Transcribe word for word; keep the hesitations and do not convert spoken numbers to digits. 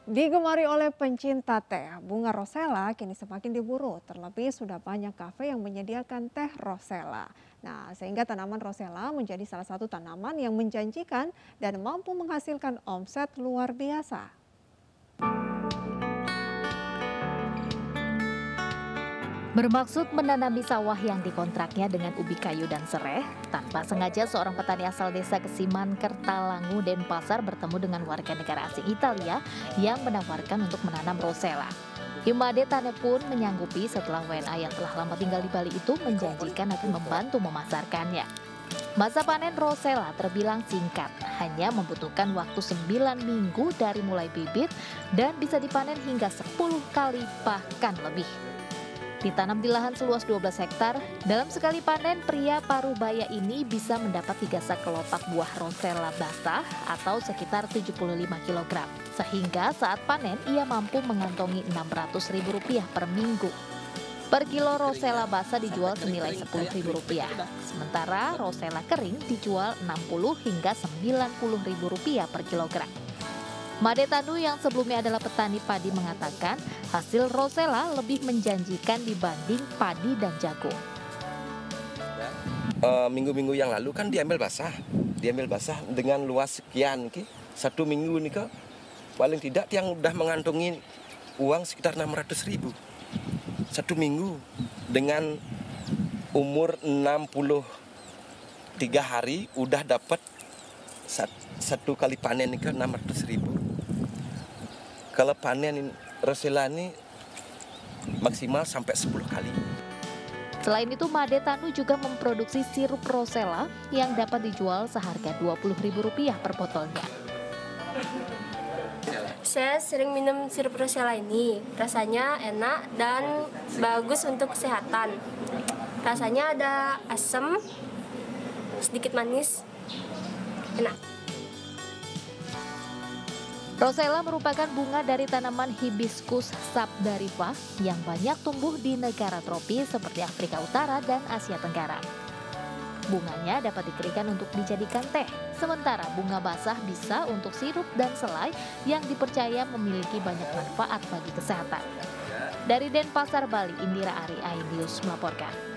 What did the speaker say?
Digemari oleh pencinta teh, bunga rosella kini semakin diburu. Terlebih sudah banyak kafe yang menyediakan teh rosella. Nah, sehingga tanaman rosella menjadi salah satu tanaman yang menjanjikan dan mampu menghasilkan omset luar biasa. Bermaksud menanami sawah yang dikontraknya dengan ubi kayu dan serai, tanpa sengaja seorang petani asal desa Kesiman, Kertalangu, Denpasar bertemu dengan warga negara asing Italia yang menawarkan untuk menanam rosella. Imade Tane pun menyanggupi setelah W N A yang telah lama tinggal di Bali itu menjanjikan akan membantu memasarkannya. Masa panen rosella terbilang singkat, hanya membutuhkan waktu sembilan minggu dari mulai bibit dan bisa dipanen hingga sepuluh kali bahkan lebih. Ditanam di lahan seluas dua belas hektar, dalam sekali panen pria Parubaya ini bisa mendapat tiga sak kelopak buah rosella basah atau sekitar tujuh puluh lima kilogram. Sehingga saat panen ia mampu mengantongi enam ratus ribu rupiah per minggu. Per kilo rosella basah dijual senilai sepuluh ribu rupiah, sementara rosella kering dijual enam puluh hingga sembilan puluh ribu rupiah per kilogram. Made Tanu yang sebelumnya adalah petani padi mengatakan hasil rosella lebih menjanjikan dibanding padi dan jagung. Minggu-minggu uh, yang lalu kan diambil basah, diambil basah dengan luas sekian, ki. Satu minggu nih kok paling tidak yang udah mengantongi uang sekitar enam ratus ribu. Satu minggu dengan umur enam puluh tiga hari udah dapat satu kali panen nih ke enam ratus ribu. Kalau panen rosella ini maksimal sampai sepuluh kali. Selain itu, Made Tanu juga memproduksi sirup rosella yang dapat dijual seharga dua puluh ribu rupiah per botolnya. Saya sering minum sirup rosella ini, rasanya enak dan bagus untuk kesehatan. Rasanya ada asam, sedikit manis, enak. Rosella merupakan bunga dari tanaman Hibiscus sabdariffa yang banyak tumbuh di negara tropis seperti Afrika Utara dan Asia Tenggara. Bunganya dapat dikeringkan untuk dijadikan teh, sementara bunga basah bisa untuk sirup dan selai yang dipercaya memiliki banyak manfaat bagi kesehatan. Dari Denpasar, Bali, Indira Ari, iNews melaporkan.